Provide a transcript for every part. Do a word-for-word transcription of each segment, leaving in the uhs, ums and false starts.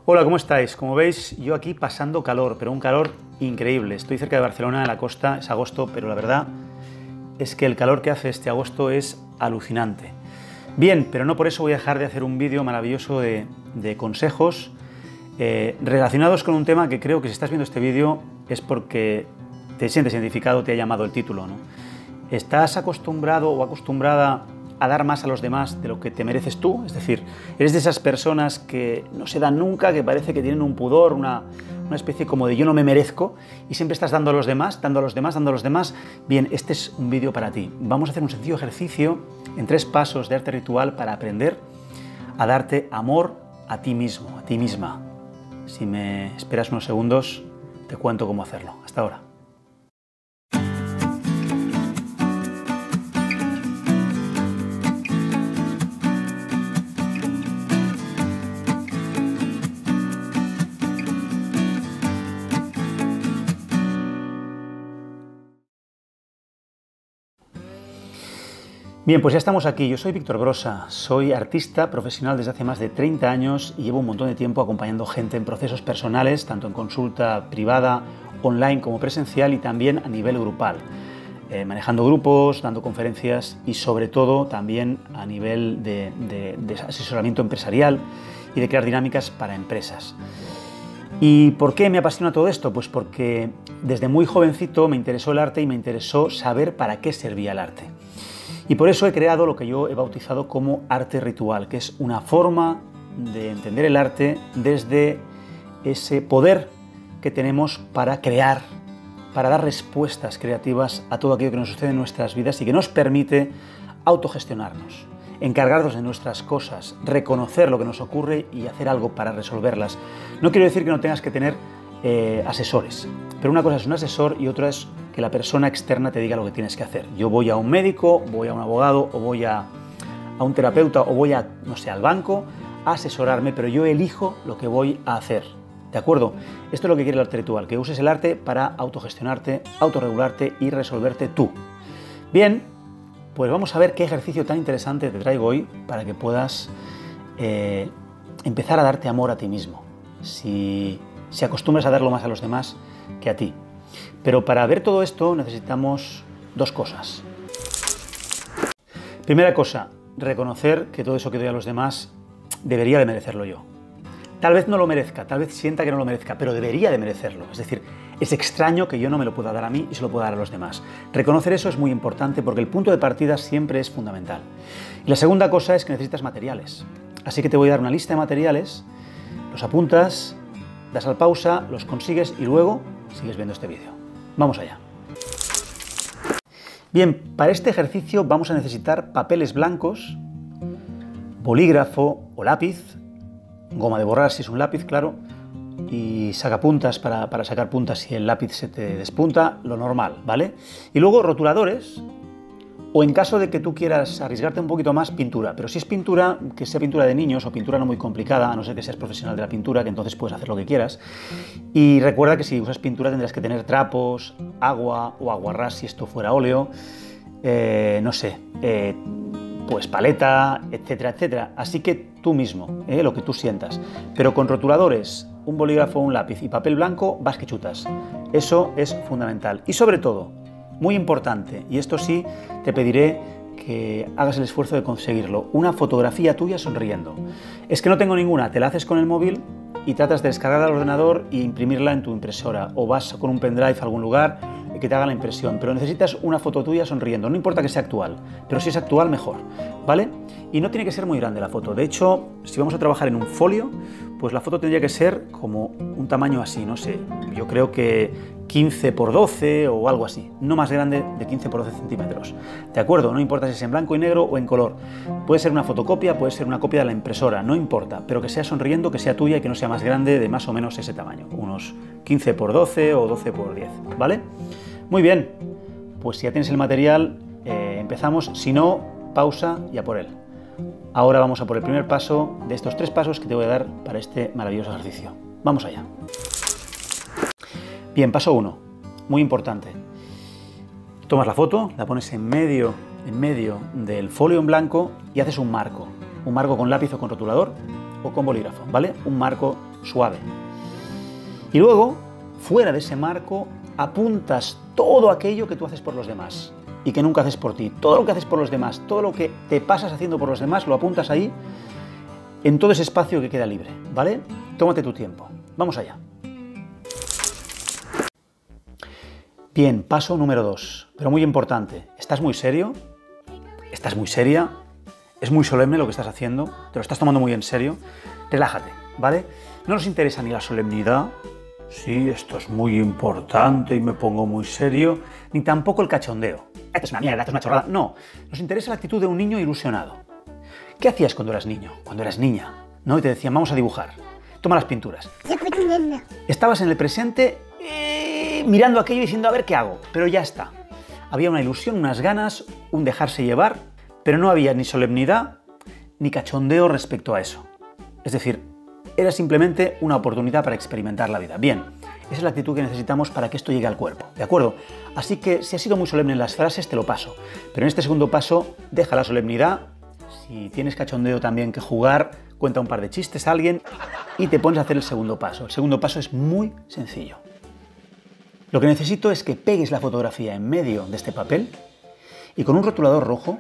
Hola, ¿cómo estáis? Como veis, yo aquí pasando calor, pero un calor increíble. Estoy cerca de Barcelona, en la costa, es agosto, pero la verdad es que el calor que hace este agosto es alucinante. Bien, pero no por eso voy a dejar de hacer un vídeo maravilloso de, de consejos eh, relacionados con un tema que creo que si estás viendo este vídeo es porque te sientes identificado, te ha llamado el título, ¿no? ¿Estás acostumbrado o acostumbrada a dar más a los demás de lo que te mereces tú? Es decir, eres de esas personas que no se dan nunca, que parece que tienen un pudor, una, una especie como de yo no me merezco, y siempre estás dando a los demás, dando a los demás, dando a los demás. Bien, este es un vídeo para ti. Vamos a hacer un sencillo ejercicio en tres pasos de arte ritual para aprender a darte amor a ti mismo, a ti misma. Si me esperas unos segundos, te cuento cómo hacerlo. Hasta ahora. Bien, pues ya estamos aquí. Yo soy Víctor Brosa, soy artista profesional desde hace más de treinta años y llevo un montón de tiempo acompañando gente en procesos personales, tanto en consulta privada, online como presencial y también a nivel grupal, eh, manejando grupos, dando conferencias y sobre todo también a nivel de, de, de asesoramiento empresarial y de crear dinámicas para empresas. ¿Y por qué me apasiona todo esto? Pues porque desde muy jovencito me interesó el arte y me interesó saber para qué servía el arte. Y por eso he creado lo que yo he bautizado como arte ritual, que es una forma de entender el arte desde ese poder que tenemos para crear, para dar respuestas creativas a todo aquello que nos sucede en nuestras vidas y que nos permite autogestionarnos, encargarnos de nuestras cosas, reconocer lo que nos ocurre y hacer algo para resolverlas. No quiero decir que no tengas que tener eh, asesores, pero una cosa es un asesor y otra es que la persona externa te diga lo que tienes que hacer. Yo voy a un médico, voy a un abogado o voy a, a un terapeuta o voy a, no sé, al banco a asesorarme, pero yo elijo lo que voy a hacer. ¿De acuerdo? Esto es lo que quiere el arte ritual, que uses el arte para autogestionarte, autorregularte y resolverte tú. Bien, pues vamos a ver qué ejercicio tan interesante te traigo hoy para que puedas eh, empezar a darte amor a ti mismo. Si, si acostumbras a darlo más a los demás que a ti. Pero para ver todo esto necesitamos dos cosas. Primera cosa, reconocer que todo eso que doy a los demás debería de merecerlo yo. Tal vez no lo merezca, tal vez sienta que no lo merezca, pero debería de merecerlo. Es decir, es extraño que yo no me lo pueda dar a mí y se lo pueda dar a los demás. Reconocer eso es muy importante porque el punto de partida siempre es fundamental. Y la segunda cosa es que necesitas materiales. Así que te voy a dar una lista de materiales, los apuntas, das al pausa, los consigues y luego sigues viendo este vídeo. Vamos allá. Bien, para este ejercicio vamos a necesitar papeles blancos, bolígrafo o lápiz, goma de borrar si es un lápiz, claro, y sacapuntas para, para sacar puntas si el lápiz se te despunta, lo normal, ¿vale? Y luego rotuladores, o en caso de que tú quieras arriesgarte un poquito más, pintura. Pero si es pintura, que sea pintura de niños o pintura no muy complicada, a no ser que seas profesional de la pintura, que entonces puedes hacer lo que quieras. Y recuerda que si usas pintura tendrás que tener trapos, agua o aguarrás si esto fuera óleo, eh, no sé, eh, pues paleta, etcétera, etcétera. Así que tú mismo, eh, lo que tú sientas. Pero con rotuladores, un bolígrafo, un lápiz y papel blanco, vas que chutas. Eso es fundamental. Y sobre todo, muy importante, y esto sí te pediré que hagas el esfuerzo de conseguirlo, una fotografía tuya sonriendo. Es que no tengo ninguna, te la haces con el móvil y tratas de descargarla al ordenador e imprimirla en tu impresora, o vas con un pendrive a algún lugar y que te haga la impresión, pero necesitas una foto tuya sonriendo, no importa que sea actual, pero si es actual mejor, ¿vale? Y no tiene que ser muy grande la foto, de hecho, si vamos a trabajar en un folio, pues la foto tendría que ser como un tamaño así, no sé, yo creo que quince por doce o algo así, no más grande de quince por doce centímetros. ¿De acuerdo? No importa si es en blanco y negro o en color. Puede ser una fotocopia, puede ser una copia de la impresora, no importa, pero que sea sonriendo, que sea tuya y que no sea más grande de más o menos ese tamaño, unos quince por doce o doce por diez, ¿vale? Muy bien, pues si ya tienes el material, eh, empezamos, si no, pausa y a por él. Ahora vamos a por el primer paso de estos tres pasos que te voy a dar para este maravilloso ejercicio. Vamos allá. Bien, paso uno, muy importante. Tomas la foto, la pones en medio, en medio del folio en blanco y haces un marco. Un marco con lápiz o con rotulador. o con bolígrafo, ¿vale? Un marco suave. Y luego, fuera de ese marco, apuntas todo aquello que tú haces por los demás y que nunca haces por ti. Todo lo que haces por los demás, todo lo que te pasas haciendo por los demás, lo apuntas ahí, en todo ese espacio que queda libre, ¿vale? Tómate tu tiempo. Vamos allá. Bien, paso número dos, pero muy importante. ¿Estás muy serio? ¿Estás muy seria? ¿Es muy solemne lo que estás haciendo? ¿Te lo estás tomando muy en serio? Relájate, ¿vale? No nos interesa ni la solemnidad, sí, esto es muy importante y me pongo muy serio, ni tampoco el cachondeo. Esto es una mierda, esto es una chorrada. No, nos interesa la actitud de un niño ilusionado. ¿Qué hacías cuando eras niño? Cuando eras niña, ¿no? Y te decían, vamos a dibujar. Toma las pinturas. Estabas en el presente eh, mirando aquello y diciendo, a ver qué hago. Pero ya está. Había una ilusión, unas ganas, un dejarse llevar, pero no había ni solemnidad ni cachondeo respecto a eso. Es decir, era simplemente una oportunidad para experimentar la vida. Bien, esa es la actitud que necesitamos para que esto llegue al cuerpo, ¿de acuerdo? Así que si has sido muy solemne en las frases, te lo paso. Pero en este segundo paso, deja la solemnidad. Si tienes cachondeo también que jugar, cuenta un par de chistes a alguien y te pones a hacer el segundo paso. El segundo paso es muy sencillo. Lo que necesito es que pegues la fotografía en medio de este papel y con un rotulador rojo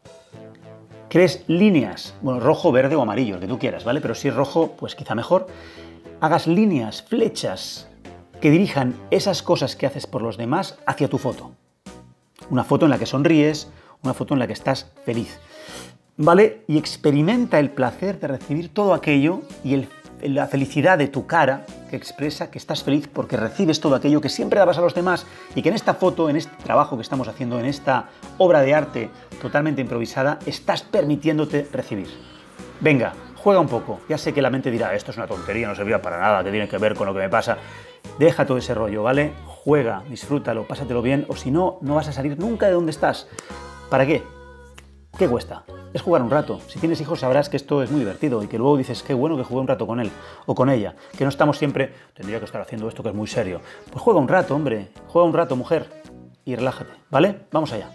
crees líneas, bueno, rojo, verde o amarillo, el que tú quieras, ¿vale? Pero si es rojo, pues quizá mejor. Hagas líneas, flechas que dirijan esas cosas que haces por los demás hacia tu foto. Una foto en la que sonríes, una foto en la que estás feliz, ¿vale? Y experimenta el placer de recibir todo aquello y el, la felicidad de tu cara que expresa que estás feliz porque recibes todo aquello que siempre dabas a los demás y que en esta foto, en este trabajo que estamos haciendo, en esta obra de arte totalmente improvisada, estás permitiéndote recibir. Venga, juega un poco. Ya sé que la mente dirá, esto es una tontería, no servirá para nada, que tiene que ver con lo que me pasa. Deja todo ese rollo, ¿vale? Juega, disfrútalo, pásatelo bien, o si no, no vas a salir nunca de donde estás. ¿Para qué? ¿Qué cuesta? Es jugar un rato. Si tienes hijos sabrás que esto es muy divertido y que luego dices, qué bueno que jugué un rato con él o con ella. Que no estamos siempre, tendría que estar haciendo esto que es muy serio. Pues juega un rato, hombre. Juega un rato, mujer. Y relájate, ¿vale? Vamos allá.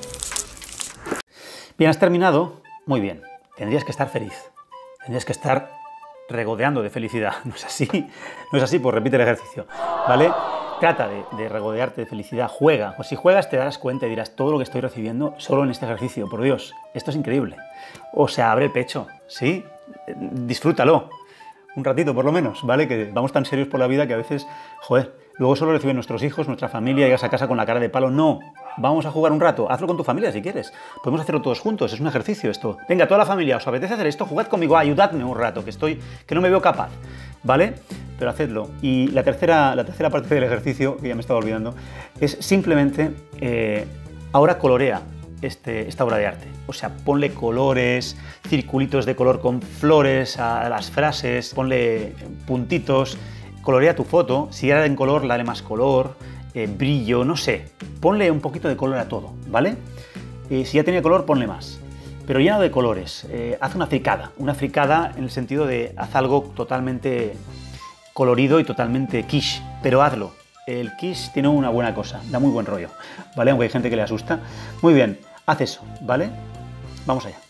Bien, has terminado. Muy bien. Tendrías que estar feliz. Tendrías que estar regodeando de felicidad. ¿No es así? No es así, pues repite el ejercicio, ¿vale? Trata de, de regodearte de felicidad, juega. Pues si juegas te darás cuenta y dirás todo lo que estoy recibiendo solo en este ejercicio. Por Dios, esto es increíble. O sea, abre el pecho, ¿sí? Disfrútalo. Un ratito por lo menos, ¿vale? Que vamos tan serios por la vida que a veces, joder, luego solo reciben nuestros hijos, nuestra familia, llegas a casa con la cara de palo. No, vamos a jugar un rato. Hazlo con tu familia si quieres. Podemos hacerlo todos juntos, es un ejercicio esto. Venga, toda la familia, ¿os apetece hacer esto? Jugad conmigo, ayudadme un rato, que estoy, que no me veo capaz, ¿vale? Pero hacedlo. Y la tercera, la tercera parte del ejercicio, que ya me estaba olvidando, es simplemente, eh, ahora colorea este, esta obra de arte. O sea, ponle colores, circulitos de color con flores a las frases, ponle puntitos, colorea tu foto, si era en color, dale más color, eh, brillo, no sé. Ponle un poquito de color a todo, ¿vale? Eh, si ya tenía color, ponle más. Pero lleno de colores. Eh, haz una fricada. Una fricada en el sentido de haz algo totalmente colorido y totalmente quiche, pero hazlo. El quiche tiene una buena cosa, da muy buen rollo, ¿vale? Aunque hay gente que le asusta. Muy bien, haz eso, ¿vale? Vamos allá.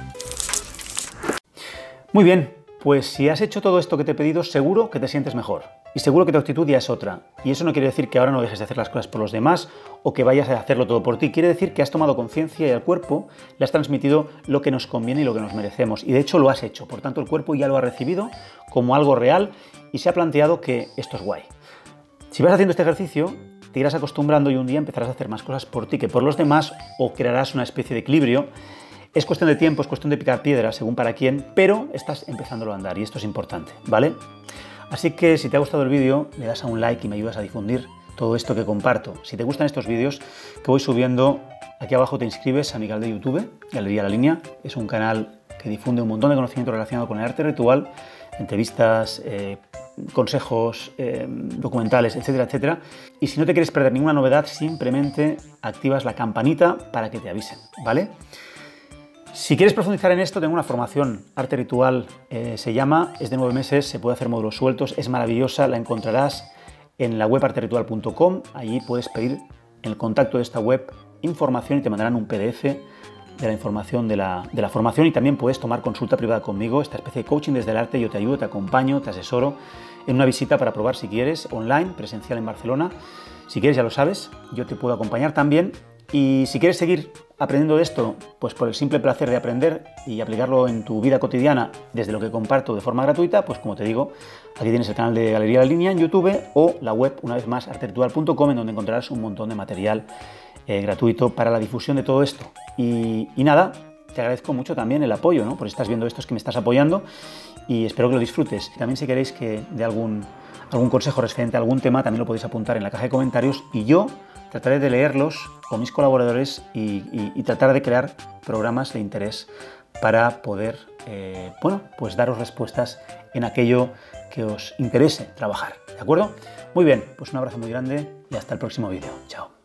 Muy bien, pues si has hecho todo esto que te he pedido, seguro que te sientes mejor. Y seguro que tu actitud ya es otra. Y eso no quiere decir que ahora no dejes de hacer las cosas por los demás o que vayas a hacerlo todo por ti. Quiere decir que has tomado conciencia y al cuerpo le has transmitido lo que nos conviene y lo que nos merecemos. Y de hecho lo has hecho. Por tanto, el cuerpo ya lo ha recibido como algo real y se ha planteado que esto es guay. Si vas haciendo este ejercicio, te irás acostumbrando y un día empezarás a hacer más cosas por ti que por los demás o crearás una especie de equilibrio. Es cuestión de tiempo, es cuestión de picar piedra según para quién, pero estás empezándolo a andar y esto es importante, ¿vale? Así que si te ha gustado el vídeo, le das a un like y me ayudas a difundir todo esto que comparto. Si te gustan estos vídeos que voy subiendo, aquí abajo te inscribes a mi canal de YouTube, Galería La Línea. Es un canal que difunde un montón de conocimiento relacionado con el arte ritual, entrevistas, eh, consejos, eh, documentales, etcétera, etcétera. Y si no te quieres perder ninguna novedad, simplemente activas la campanita para que te avisen, ¿vale? Si quieres profundizar en esto, tengo una formación, Arte Ritual, eh, se llama, es de nueve meses, se puede hacer módulos sueltos, es maravillosa, la encontrarás en la web arte ritual punto com, allí puedes pedir en el contacto de esta web información y te mandarán un P D F de la información de la, de la formación, y también puedes tomar consulta privada conmigo, esta especie de coaching desde el arte. Yo te ayudo, te acompaño, te asesoro en una visita para probar si quieres, online, presencial en Barcelona. Si quieres, ya lo sabes, yo te puedo acompañar también. Y si quieres seguir aprendiendo de esto, pues por el simple placer de aprender y aplicarlo en tu vida cotidiana desde lo que comparto de forma gratuita, pues como te digo, aquí tienes el canal de Galería La Línea en YouTube o la web, una vez más, arte ritual punto com, en donde encontrarás un montón de material eh, gratuito para la difusión de todo esto. Y, y nada, te agradezco mucho también el apoyo, ¿no? Por si estás viendo esto, es que me estás apoyando y espero que lo disfrutes. También si queréis que de algún, algún consejo referente a algún tema, también lo podéis apuntar en la caja de comentarios y yo trataré de leerlos con mis colaboradores y, y, y tratar de crear programas de interés para poder, eh, bueno, pues daros respuestas en aquello que os interese trabajar, ¿de acuerdo? Muy bien, pues un abrazo muy grande y hasta el próximo vídeo. Chao.